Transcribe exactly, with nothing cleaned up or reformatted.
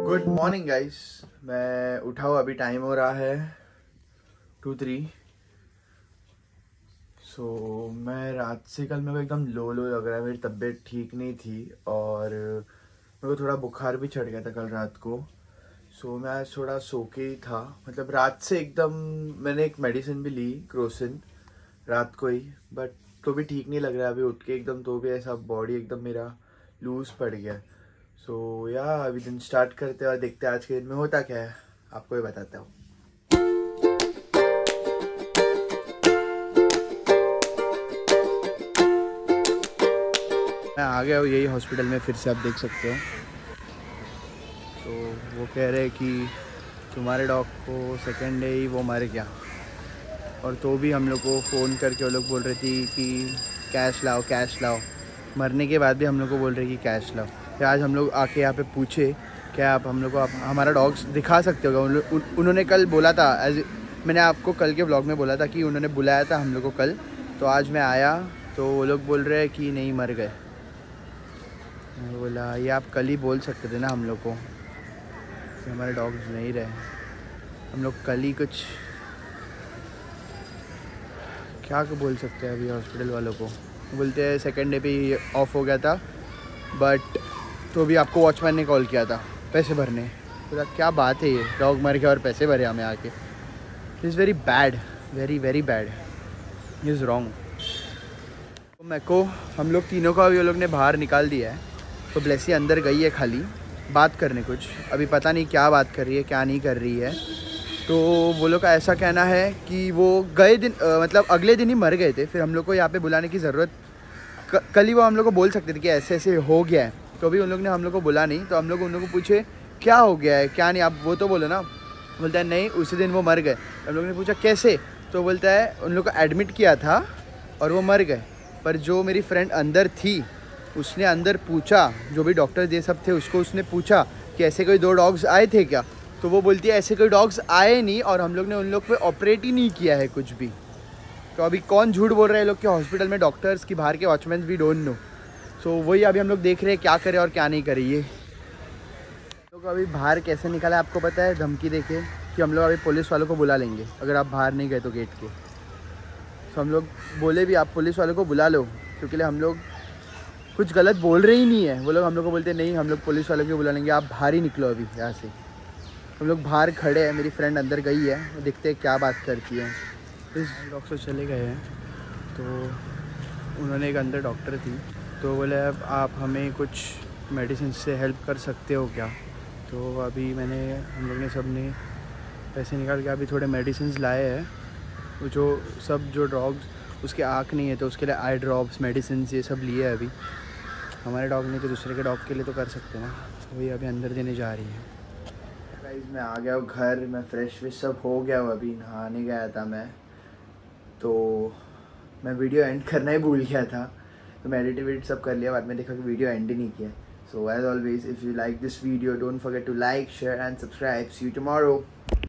Good morning guys. मैं उठा हूँ, अभी टाइम हो रहा है टू थ्री। सो मैं रात से कल मेरे को एकदम लो लो लग रहा है, मेरी तबीयत ठीक नहीं थी और मेरे को थोड़ा बुखार भी चढ़ गया था कल रात को। सो so, मैं आज थोड़ा सो के ही था, मतलब रात से एकदम। मैंने एक मेडिसिन भी ली, क्रोसिन, रात को ही, बट तो भी ठीक नहीं लग रहा है अभी उठ के एकदम, तो भी ऐसा बॉडी एकदम मेरा लूज पड़ गया। सो so, या अभी दिन स्टार्ट करते हैं और देखते हैं आज के दिन में होता क्या है, आपको भी बताता हूँ। मैं आ गया हूँ यही हॉस्पिटल में, फिर से आप देख सकते हो। तो वो कह रहे हैं कि तुम्हारे डॉग को सेकेंड डे ही वो मर गया, और तो भी हम लोग को फ़ोन करके वो लोग बोल रहे थे कि कैश लाओ कैश लाओ। मरने के बाद भी हम लोग को बोल रहे कि कैश लाओ। फिर आज हम लोग आके यहाँ पे पूछे क्या आप हम लोग को आप हमारा डॉग्स दिखा सकते हो? उन, उन, उन्होंने कल बोला था, एज मैंने आपको कल के व्लॉग में बोला था कि उन्होंने बुलाया था हम लोग को कल। तो आज मैं आया तो वो लोग बोल रहे हैं कि नहीं, मर गए। मैं बोला ये आप कल ही बोल सकते थे ना हम लोग को कि हमारे डॉग्स नहीं रहे। हम लोग कल ही कुछ क्या बोल सकते हैं अभी हॉस्पिटल वालों को। बोलते हैं सेकेंड डे पे ही ऑफ हो गया था, बट तो भी आपको वॉचमैन ने कॉल किया था पैसे भरने। बोला क्या बात है, ये डॉग मर गया और पैसे भरे हमें आके। Is very bad, very very bad, is wrong. तो मेरे को हम लोग तीनों का भी वो लोग ने बाहर निकाल दिया है। तो ब्लेसी अंदर गई है खाली बात करने कुछ, अभी पता नहीं क्या बात कर रही है क्या नहीं कर रही है। तो वो लोग का ऐसा कहना है कि वो गए दिन आ, मतलब अगले दिन ही मर गए थे। फिर हम लोग को यहाँ पे बुलाने की ज़रूरत, कल ही वो हम लोग को बोल सकते थे कि ऐसे ऐसे हो गया है, तो भी उन लोग ने हम लोग को बुला नहीं। तो हम लोग उन लोग को पूछे क्या हो गया है क्या नहीं, आप वो तो बोलो ना। बोलता है नहीं, उसी दिन वो मर गए। हम लोग ने पूछा कैसे, तो बोलता है उन लोग को एडमिट किया था और वो मर गए। पर जो मेरी फ्रेंड अंदर थी उसने अंदर पूछा, जो भी डॉक्टर ये सब थे उसको उसने पूछा कि ऐसे कोई दो डॉग्स आए थे क्या। तो वो बोलती है ऐसे कोई डॉग्स आए नहीं और हम लोग ने उन लोग पे ऑपरेट ही नहीं किया है कुछ भी। तो अभी कौन झूठ बोल रहे हैं लोग के हॉस्पिटल में, डॉक्टर्स की बाहर के watchman, we don't know. So वही अभी हम लोग देख रहे हैं क्या करें और क्या नहीं करें। ये लोग अभी बाहर कैसे निकाला है आपको पता है, धमकी देके कि हम लोग अभी पुलिस वालों को बुला लेंगे अगर आप बाहर नहीं गए तो गेट के। तो हम लोग बोले भी आप पुलिस वालों को बुला लो, क्योंकि हम लोग कुछ गलत बोल रहे ही नहीं है। वो लोग हम लोग को बोलते नहीं हम लोग पुलिस वालों को बुला लेंगे, आप बाहर ही निकलो अभी यहाँ से। हम लोग बाहर खड़े हैं, मेरी फ्रेंड अंदर गई है, देखते हैं क्या बात करती है। इस डॉक्टर चले गए हैं, तो उन्होंने एक अंदर डॉक्टर थी, तो बोले अब आप हमें कुछ मेडिसिन से हेल्प कर सकते हो क्या। तो अभी मैंने हम लोग ने सब ने पैसे निकाल के अभी थोड़े मेडिसिन लाए हैं। वो जो सब जो डॉग्स उसके आँख नहीं है तो उसके लिए आई ड्रॉप्स, मेडिसिन ये सब लिए है। अभी हमारे डॉग नहीं तो दूसरे के डॉग के लिए तो कर सकते ना। तो वही अभी अंदर देने जा रही है। गाइस मैं आ गया हूँ घर, मैं फ्रेश विश सब हो गया हूँ, अभी नहाने गया था मैं। तो मैं वीडियो एंड करना ही भूल गया था, तो मैं एडिट वेडिट सब कर लिया, बाद में देखा कि वीडियो एंड ही नहीं किया। So as always if you like this video don't forget to like share and subscribe. See you tomorrow.